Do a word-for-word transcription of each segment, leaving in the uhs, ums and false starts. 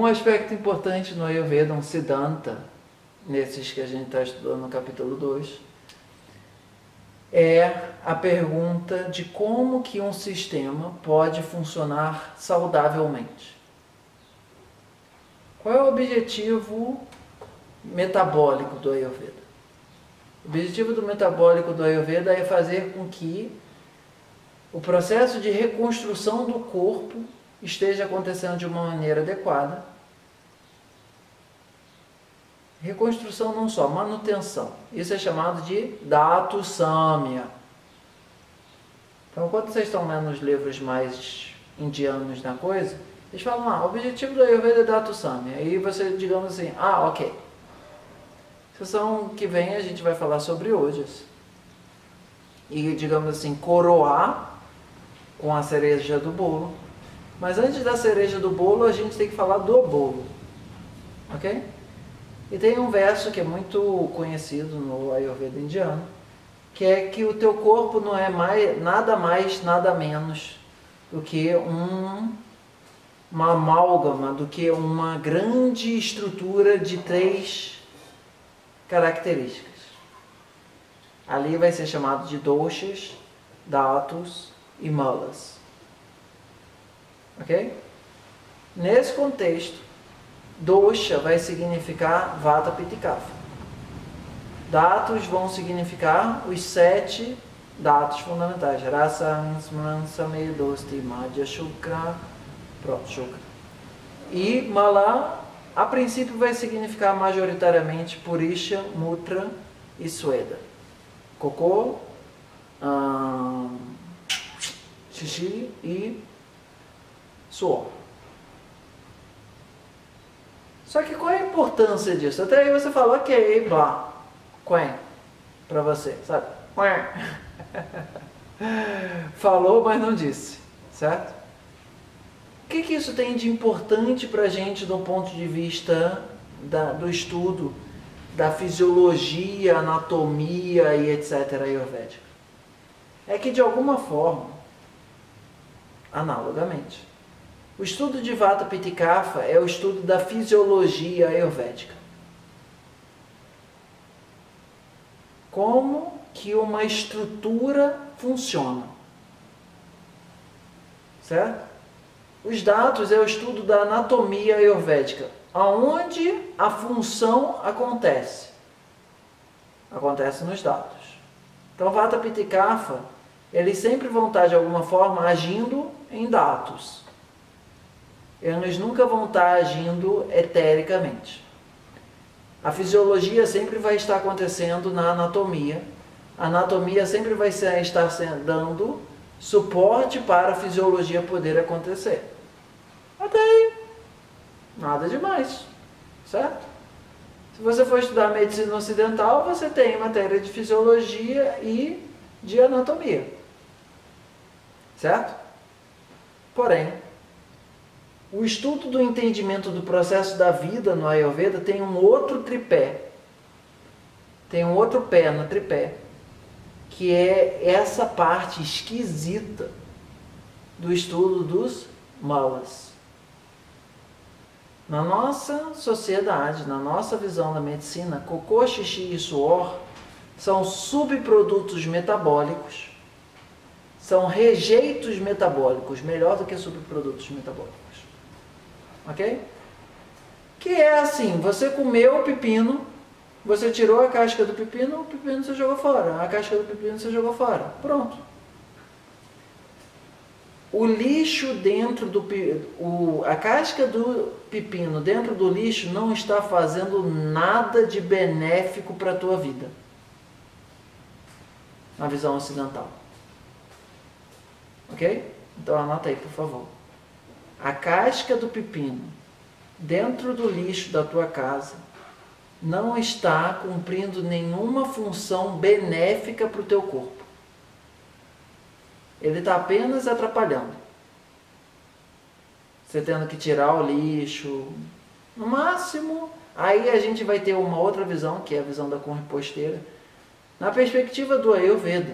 aspecto importante no Ayurveda, um Siddhanta, nesses que a gente está estudando no capítulo dois, é a pergunta de como que um sistema pode funcionar saudavelmente. Qual é o objetivo metabólico do Ayurveda? O objetivo do metabólico do Ayurveda é fazer com que o processo de reconstrução do corpo esteja acontecendo de uma maneira adequada. Reconstrução não só, manutenção. Isso é chamado de Dhatu Samya. Então, quando vocês estão lendo os livros mais indianos na coisa, eles falam, ah, o objetivo do Ayurveda é Dhatu Samya. Aí você, digamos assim, ah, ok. Sessão que vem a gente vai falar sobre Ojas. E, digamos assim, coroar com a cereja do bolo. Mas antes da cereja do bolo, a gente tem que falar do bolo. Ok? E tem um verso que é muito conhecido no Ayurveda indiano, que é que o teu corpo não é mais, nada mais, nada menos do que um, uma amálgama, do que uma grande estrutura de três características. Ali vai ser chamado de doshas, dhatus e malas. Ok? Nesse contexto, dosha vai significar vata, pitta e kapha. Dhatus vão significar os sete dhatus fundamentais. Rasa, smran, sameya, dosti, madhya, shukra. Pronto, shukra. E mala, a princípio, vai significar majoritariamente purisha, mutra e sweda. Cocô, hum, xixi e suor. Só que qual é a importância disso? Até aí você falou, ok, blá, quen, pra você, sabe? Falou, mas não disse, certo? O que que isso tem de importante pra gente do ponto de vista da, do estudo da fisiologia, anatomia e etcétera ayurvédica? É que de alguma forma, analogamente, o estudo de Vata, Pitta e Kapha é o estudo da fisiologia ayurvédica. Como que uma estrutura funciona. Certo? Os dados é o estudo da anatomia ayurvédica. Aonde a função acontece? Acontece nos dados. Então, Vata, Pitta e Kapha, eles sempre vão estar de alguma forma agindo em dados. Eles nunca vão estar agindo etericamente. A fisiologia sempre vai estar acontecendo na anatomia. A anatomia sempre vai estar dando suporte para a fisiologia poder acontecer. Até aí, nada demais, certo? Se você for estudar medicina ocidental, você tem matéria de fisiologia e de anatomia, certo? Porém, o estudo do entendimento do processo da vida no Ayurveda tem um outro tripé, tem um outro pé no tripé, que é essa parte esquisita do estudo dos malas. Na nossa sociedade, na nossa visão da medicina, cocô, xixi e suor são subprodutos metabólicos, são rejeitos metabólicos, melhor do que subprodutos metabólicos. Ok? Que é assim, você comeu o pepino, você tirou a casca do pepino, o pepino você jogou fora, a casca do pepino você jogou fora, pronto. O lixo dentro do o, a casca do pepino dentro do lixo não está fazendo nada de benéfico para a tua vida, na visão ocidental. Ok? Então anota aí, por favor. A casca do pepino dentro do lixo da tua casa não está cumprindo nenhuma função benéfica para o teu corpo. Ele está apenas atrapalhando. Você tendo que tirar o lixo. No máximo, aí a gente vai ter uma outra visão, que é a visão da composteira. Na perspectiva do Ayurveda,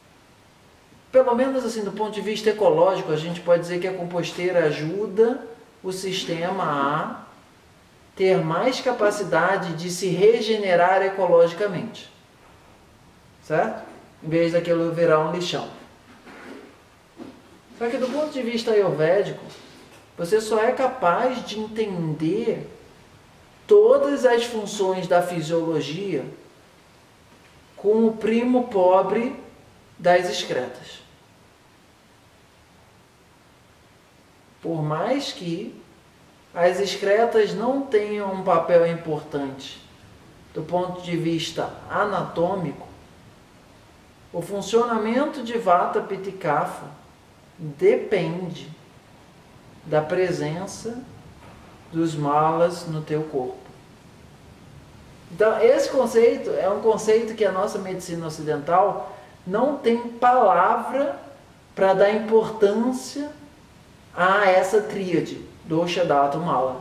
pelo menos assim, do ponto de vista ecológico, a gente pode dizer que a composteira ajuda o sistema a ter mais capacidade de se regenerar ecologicamente. Certo? Em vez daquilo virar um lixão. Só que do ponto de vista ayurvédico, você só é capaz de entender todas as funções da fisiologia com o primo pobre das excretas. Por mais que as excretas não tenham um papel importante do ponto de vista anatômico, o funcionamento de Vata Pitta e Kapha depende da presença dos malas no teu corpo. Então, esse conceito é um conceito que a nossa medicina ocidental não tem palavra para dar importância a essa tríade, dosha, data, mala.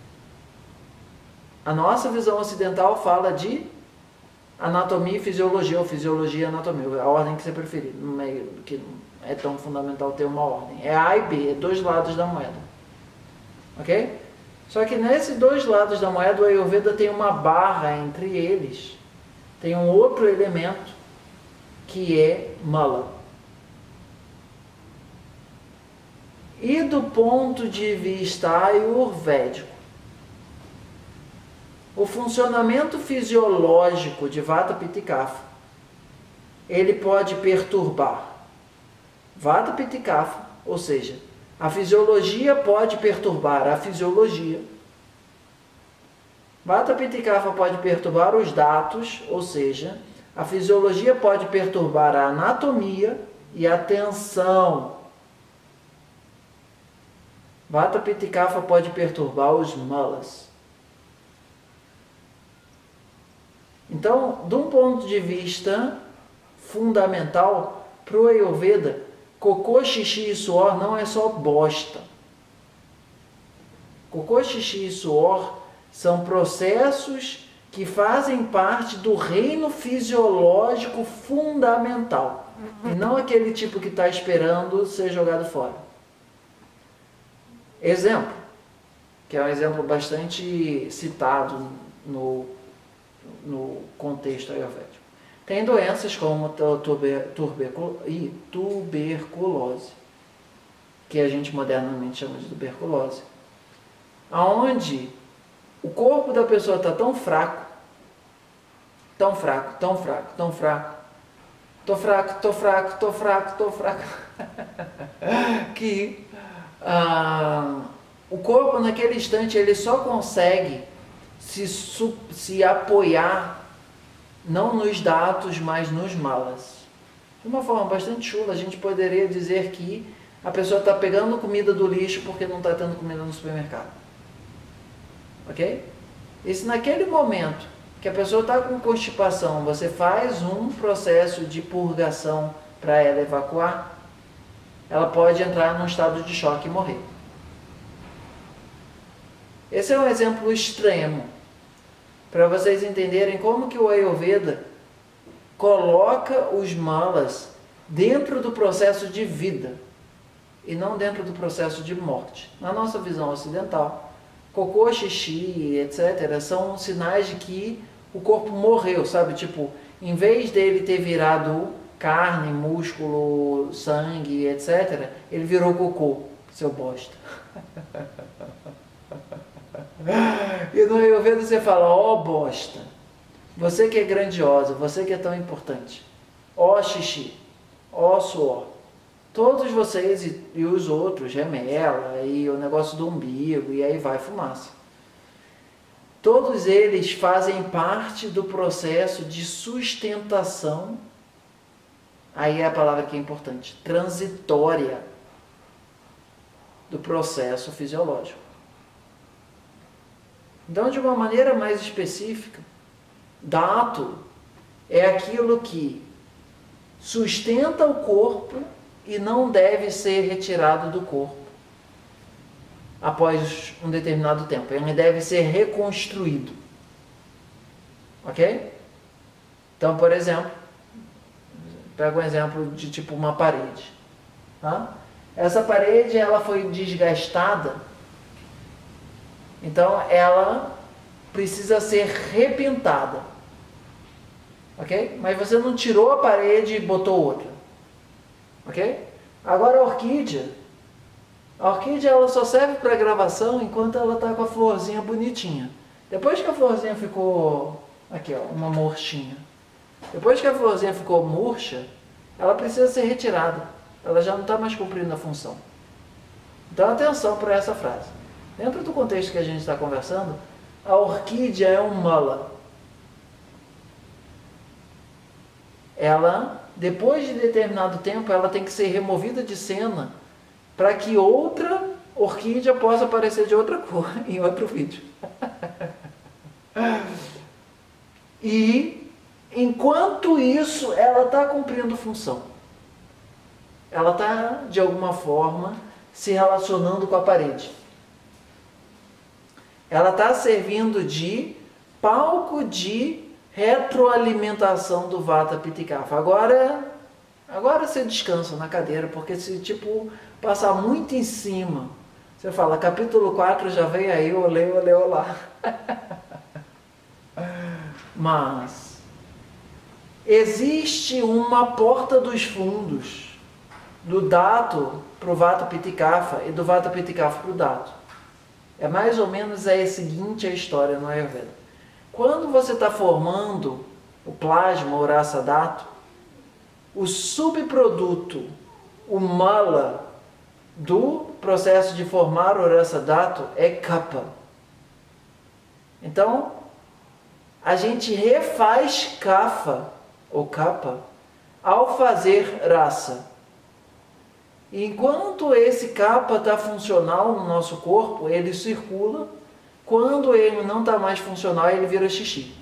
A nossa visão ocidental fala de anatomia e fisiologia, ou fisiologia e anatomia, a ordem que você preferir, no meio que não é tão fundamental ter uma ordem. É A e B, é dois lados da moeda. Ok? Só que nesses dois lados da moeda, o Ayurveda tem uma barra entre eles, tem um outro elemento, que é mala. E do ponto de vista ayurvédico, o funcionamento fisiológico de Vata, Pitta e Kapha, ele pode perturbar Vata, Pitta e Kapha, ou seja, a fisiologia pode perturbar a fisiologia. Vata, Pitta e Kapha pode perturbar os datos, ou seja, a fisiologia pode perturbar a anatomia e a tensão. Vata, Pitta e Kapha pode perturbar os malas. Então, de um ponto de vista fundamental, para o Ayurveda, cocô, xixi e suor não é só bosta. Cocô, xixi e suor são processos que fazem parte do reino fisiológico fundamental. E não aquele tipo que está esperando ser jogado fora. Exemplo, que é um exemplo bastante citado no, no contexto ayurvédico. Tem doenças como tuber, tubercul, e tuberculose, que a gente modernamente chama de tuberculose, aonde o corpo da pessoa está tão fraco, tão fraco, tão fraco, tão fraco, tô fraco, tô fraco, tô fraco, tô fraco, que ah, o corpo naquele instante ele só consegue se, se apoiar não nos datos, mas nos malas. De uma forma bastante chula, a gente poderia dizer que a pessoa está pegando comida do lixo porque não está tendo comida no supermercado. Ok? E se naquele momento que a pessoa está com constipação, você faz um processo de purgação para ela evacuar, ela pode entrar num estado de choque e morrer. Esse é um exemplo extremo, para vocês entenderem como que o Ayurveda coloca os malas dentro do processo de vida e não dentro do processo de morte. Na nossa visão ocidental, cocô, xixi, etcétera, são sinais de que o corpo morreu, sabe? Tipo, em vez dele ter virado carne, músculo, sangue, etcétera, ele virou cocô, seu bosta. E no Ayurveda você fala, ó oh, bosta, você que é grandiosa, você que é tão importante, ó oh, xixi, ó oh, suor, todos vocês e, e os outros, remela e o negócio do umbigo e aí vai fumaça. Todos eles fazem parte do processo de sustentação, aí é a palavra que é importante, transitória do processo fisiológico. Então, de uma maneira mais específica, dato é aquilo que sustenta o corpo e não deve ser retirado do corpo após um determinado tempo. Ele deve ser reconstruído. Ok? Então, por exemplo, pega um exemplo de tipo uma parede. Tá? Essa parede ela foi desgastada Então ela precisa ser repintada, ok? Mas você não tirou a parede e botou outra, ok? Agora a orquídea, a orquídea ela só serve para gravação enquanto ela está com a florzinha bonitinha. Depois que a florzinha ficou, aqui ó, uma murchinha. Depois que a florzinha ficou murcha, ela precisa ser retirada. Ela já não está mais cumprindo a função. Então atenção para essa frase. Dentro do contexto que a gente está conversando, a orquídea é um mala. Ela, depois de determinado tempo, ela tem que ser removida de cena para que outra orquídea possa aparecer de outra cor em outro vídeo. E enquanto isso, ela está cumprindo função. Ela está, de alguma forma, se relacionando com a parede. Ela está servindo de palco de retroalimentação do Vata Pitta Kapha. Agora, agora você descansa na cadeira, porque se tipo passar muito em cima, você fala, capítulo quatro já vem aí, olê, olê, olá. Mas existe uma porta dos fundos do Dato para o Vata Pitta Kapha e do Vata Pitta Kapha para o Dato. É mais ou menos a seguinte a história no Ayurveda. Quando você está formando o plasma, o Rasa Dato, o subproduto, o mala do processo de formar o Rasa Dato é Kapha. Então, a gente refaz Kapha, ou Kapha, ao fazer Rasa. E enquanto esse Kapha está funcional no nosso corpo, ele circula. Quando ele não está mais funcional, ele vira xixi.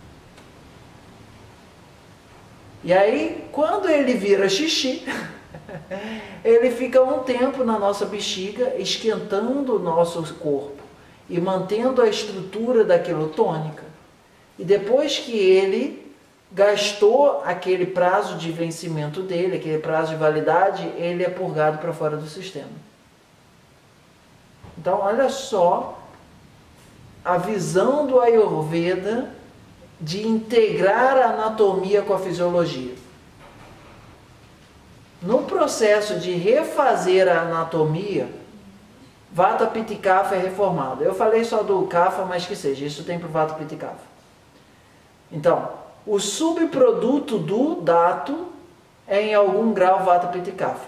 E aí, quando ele vira xixi, ele fica um tempo na nossa bexiga, esquentando o nosso corpo e mantendo a estrutura daquilo tônica. E depois que ele gastou aquele prazo de vencimento dele, aquele prazo de validade, ele é purgado para fora do sistema. Então, olha só a visão do Ayurveda de integrar a anatomia com a fisiologia. No processo de refazer a anatomia, Vata Pitta Kapha é reformado. Eu falei só do Kapha, mas que seja, isso tem para o Vata Pitta Kapha. Então, o subproduto do Dato é em algum grau Vata Pitta Kapha.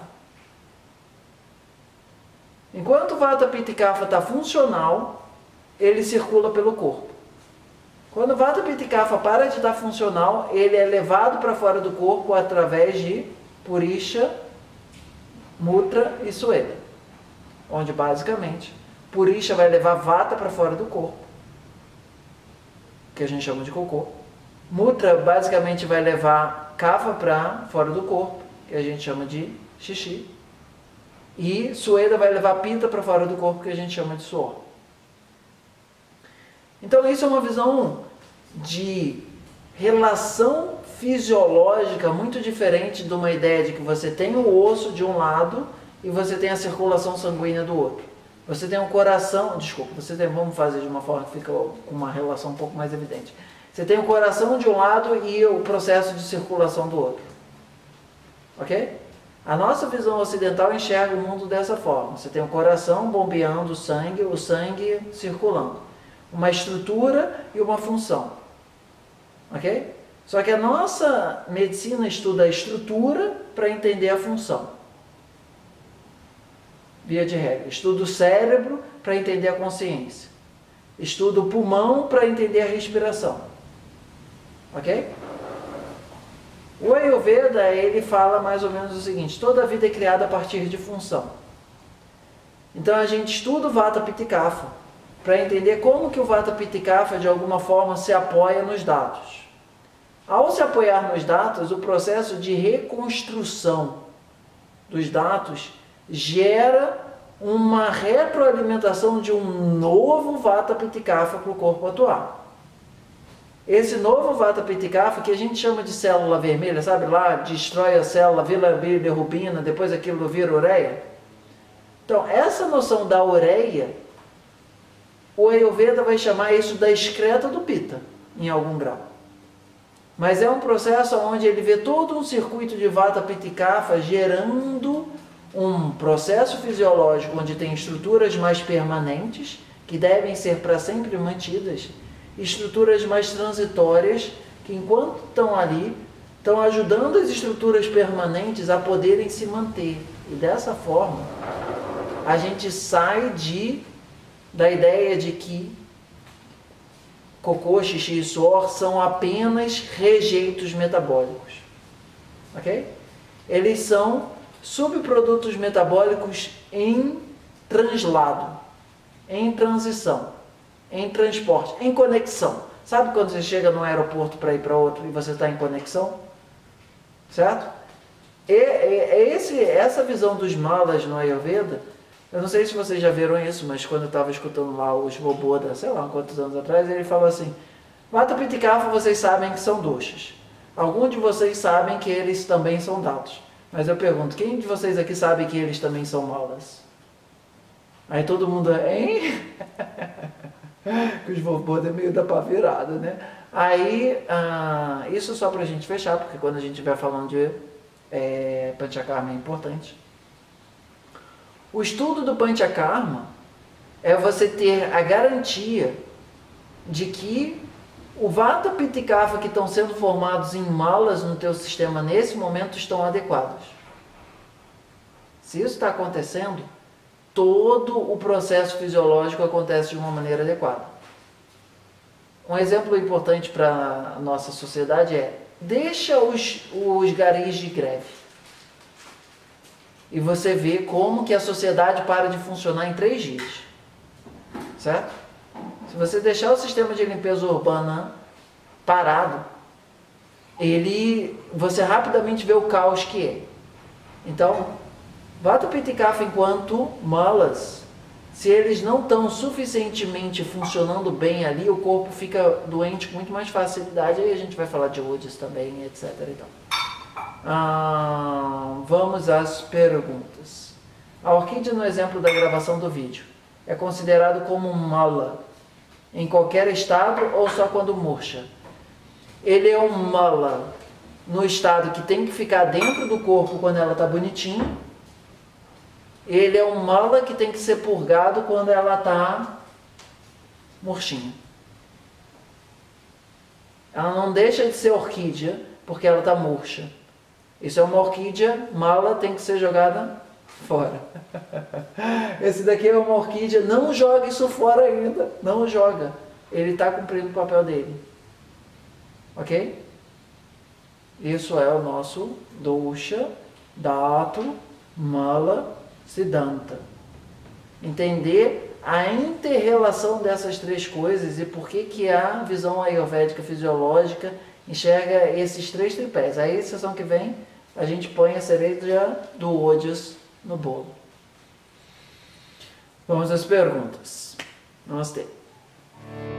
Enquanto o Vata Pitta Kapha está funcional, ele circula pelo corpo. Quando o Vata Pitta Kapha para de estar funcional, ele é levado para fora do corpo através de Purisha, Mutra e Sueda. Onde basicamente Purisha vai levar Vata para fora do corpo, que a gente chama de cocô. Mutra basicamente vai levar Kapha para fora do corpo, que a gente chama de xixi. E Sueda vai levar Pitta para fora do corpo, que a gente chama de suor. Então isso é uma visão de relação fisiológica muito diferente de uma ideia de que você tem o osso de um lado e você tem a circulação sanguínea do outro. Você tem um coração, desculpa, você tem, vamos fazer de uma forma que fica com uma relação um pouco mais evidente. Você tem o coração de um lado e o processo de circulação do outro. Ok? A nossa visão ocidental enxerga o mundo dessa forma. Você tem o coração bombeando o sangue, o sangue circulando. Uma estrutura e uma função. Ok? Só que a nossa medicina estuda a estrutura para entender a função. Via de regra. Estuda o cérebro para entender a consciência. Estuda o pulmão para entender a respiração. Ok? O Ayurveda, ele fala mais ou menos o seguinte: toda a vida é criada a partir de função. Então a gente estuda o Vata Pitta Kapha para entender como que o Vata Pitta Kapha de alguma forma se apoia nos dados. Ao se apoiar nos dados, o processo de reconstrução dos dados gera uma retroalimentação de um novo Vata Pitta Kapha para o corpo atuar. Esse novo Vata Pitta Kapha, que a gente chama de célula vermelha, sabe lá, destrói a célula, vira bilirrubina, depois aquilo vira ureia. Então, essa noção da ureia o Ayurveda vai chamar isso da excreta do Pitta, em algum grau. Mas é um processo onde ele vê todo um circuito de Vata, Pitta e Kapha gerando um processo fisiológico onde tem estruturas mais permanentes, que devem ser para sempre mantidas, estruturas mais transitórias, que enquanto estão ali, estão ajudando as estruturas permanentes a poderem se manter. E dessa forma, a gente sai de, da ideia de que cocô, xixi e suor são apenas rejeitos metabólicos. Ok? Eles são subprodutos metabólicos em translado, em transição, em transporte, em conexão. Sabe quando você chega no aeroporto para ir para outro e você está em conexão? Certo? E, e, esse, essa visão dos malas no Ayurveda, eu não sei se vocês já viram isso, mas quando eu estava escutando lá os Voboda, sei lá quantos anos atrás, ele falou assim: Vata, Pitta e Kapha vocês sabem que são doshas. Alguns de vocês sabem que eles também são dados. Mas eu pergunto, quem de vocês aqui sabe que eles também são malas? Aí todo mundo, hein? Que os Voboda é meio da pá virada, né? Aí, ah, isso só pra gente fechar, porque quando a gente estiver falando de é, Panchakarma é importante. O estudo do Panchakarma é você ter a garantia de que o Vata, Pitta e Kapha que estão sendo formados em malas no teu sistema nesse momento estão adequados. Se isso está acontecendo, todo o processo fisiológico acontece de uma maneira adequada. Um exemplo importante para a nossa sociedade é: deixa os, os garis de greve. E você vê como que a sociedade para de funcionar em três dias. Certo? Se você deixar o sistema de limpeza urbana parado, ele, você rapidamente vê o caos que é. Então, Vata, Pitta e Kapha enquanto malas, se eles não estão suficientemente funcionando bem ali, o corpo fica doente com muito mais facilidade. Aí a gente vai falar de Ojas também, etcétera. Então, ah, vamos às perguntas. A orquídea, no exemplo da gravação do vídeo, é considerado como um mala em qualquer estado ou só quando murcha? Ele é um mala no estado que tem que ficar dentro do corpo quando ela está bonitinha. Ele é um mala que tem que ser purgado quando ela está murchinha. Ela não deixa de ser orquídea porque ela está murcha. Isso é uma orquídea, mala tem que ser jogada fora. Esse daqui é uma orquídea, não joga isso fora ainda, não joga. Ele está cumprindo o papel dele. Ok? Isso é o nosso dosha, dhatu, mala, siddhanta. Entender a inter-relação dessas três coisas e por que que a visão ayurvédica fisiológica enxerga esses três tripés. Aí, sessão que vem, a gente põe a cereja do Ojas no bolo. Vamos às perguntas. Namastê.